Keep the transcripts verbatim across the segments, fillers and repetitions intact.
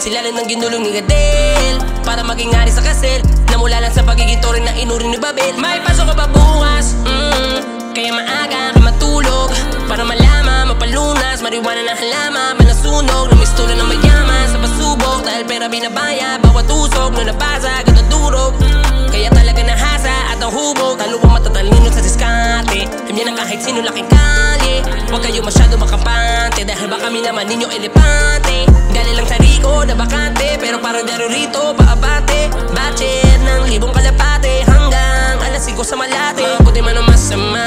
Sila lang ang ginulong ni Gadel para maging hari sa kasel, na mula lang sa pagiging toring na inuri ni Babel. May pasok ka pa bukas, mm, kaya maaga ka matulog para malaman, mapalunas, mariwana na halaman, manasunog ng mistura ng mayaman sa pasubok. Dahil pera binabaya, bawat usok na nabasag at nadurog. Kaya talaga nahasa at nahubog, talo ang matatalino sa diskarte. Alam niya na kahit sino laking kali, huwag kayo masyado makampante, dahil baka kami naman ninyo elepante. Galing lang sa Rico na bakante, pero parang daro rito paabate. Batcher ng libong kalapate hanggang alas singko sa Malate. Mabuti man o masama,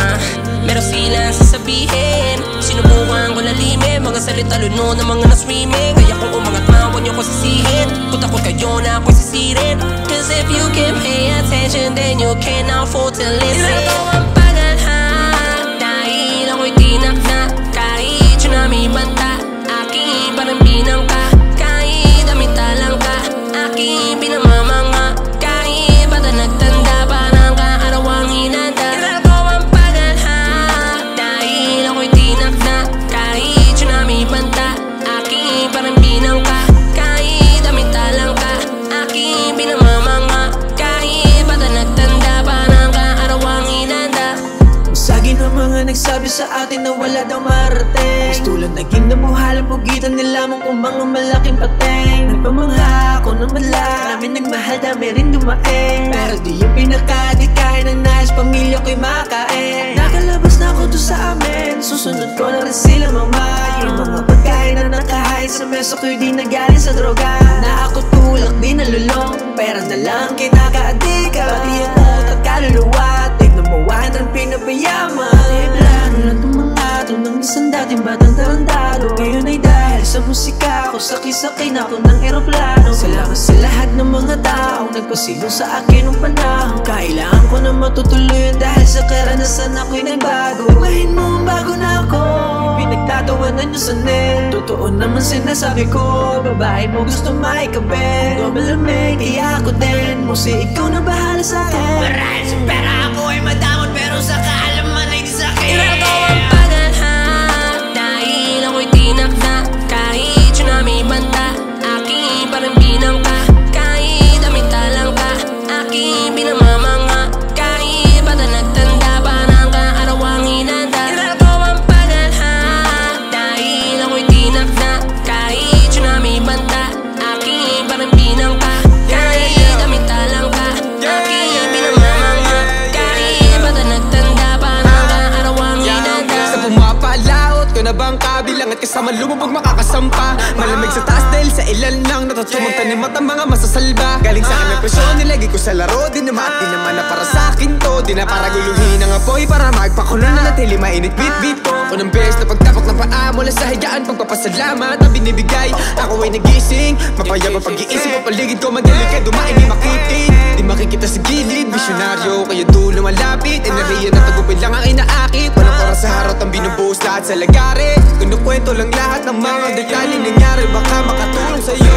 meron silang sasabihin. Sinubukan ko lalimin, mga salita luno ng mga naswimming. Kaya kung umangat man, huwag niyo ko sisihin. Kung takot kayo na ako'y sisirin. Cause if you can pay attention, then you can afford to listen. Ito ang pagalhan, dahil ako'y tinakna. Kahit yun na may banta, aking parang binangka. Kahit amitalang ka, aking pinamamanga. Kahit bata nagtanda, parang kaaraw ang hinanda. Ito ang pagalhan, dahil ako'y tinakna. Kahit yun na may banta, aking parang binangka. Kahit amitalang ka, aking pinamamanga. Kahit bata nagtanda, parang kaaraw ang hinanda. Sagi ng mga nagsabi sa atin na wala daw marating. Gusto lang naging namuhalang pugitan nila mong kung mga malaking pateng. Nagpamangha ako ng mala, marami nagmahal, dami rin dumaing. Pero di yung pinakadikain ng nais, pamilya ko'y makain. Nakalabas na ako to sa amin, susunod ko na rin sila mama. Yung mga pagkain na nakahain sa mesa ko'y di nagaling sa droga. Na ako tulak di nalulong, pera na lang kinakaadika. Pati ang utak at kaluluwa, tignan mo wahan ang pinapayaman. May plano lang itong mga ito ng isang dating batang tarantado. Ngayon ay dahil sa musika ako, sakay-sakay na ako ng eroplano. Salamat sa lahat ng mga taong nagpasilong sa akin ng panahon. Kailangan ko na matutuloy dahil sa karanasan ako'y nagbago. Ibahin mo ang bago na ako, pinagtatawanan nyo sa net. Totoo naman sinasabi ko, babae mo gusto maikabit. Ikaw malamig, kaya ako din. Musi ikaw na bahala sa akin. Marahil sa pera ako ay madamot, pero sa kaalaman ay di sakit. Ito ang pagalhan, dahil ako'y tinakda. Kahit yun na may banta, aking parang binangka. Kahit amitalang ka, aking pinamamanga. Kahit bata nagtanda, parang kaaraw ang hinanda. Ito ang pagalhan, dahil ako'y tinakda. Kahit yun na may banta, aking parang binangka. Kahit amitalang ka, aking pinamamanga. Kahit bata nagtanda, parang kaaraw ang hinanda. Sa pumapalaot ko na bang kabilang at kasama lumubog makakasampa. Malamig sa taas dahil sa ilan lang natutumang tanim at ang mga masasalba. Galing sa akin ang presyon, nilagay ko sa laro. Di naman at di naman na para sa akin to. Di na para guluhin ang apoy, para magpakulo na natili mainit beat-beat ko. Unang beses na pagtapak ng paa mula sa higaan, pagpapasalamat na binibigay. Ako ay nagising, mapayabang pag-iisip ang paligid ko. Madaling ka dumain, di makitin, di makikita sa gilid. Visionaryo, kaya dulo malapit. Enerhiya na tagupin lang ang inaakit. Walang oras sa harot ang binubuhos lahat sa lagari. Kinukwento lang lahat ng mga detalye nangyari, baka makatulong sa'yo.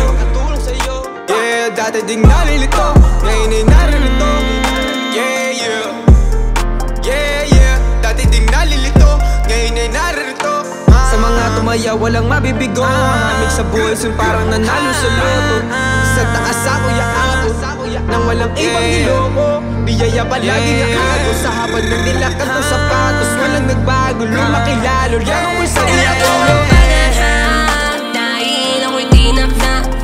Yeah, dati ding nalilito, ngayon ay naririto. Yeah, yeah, yeah, yeah. Dati ding nalilito, ngayon ay naririto. Sa mga tumaya walang mabibigo, amig sa buhay sun parang nanalo sa loto. Sa taas ako yaako, nang walang ibang niloko. Biyaya palagi na ako, sa habang ng nilakad ng sapatos. Walang nagbago, lumaki lalo, lalo ko'y sa Ito ang pagalhan, dahil ako'y tinakda.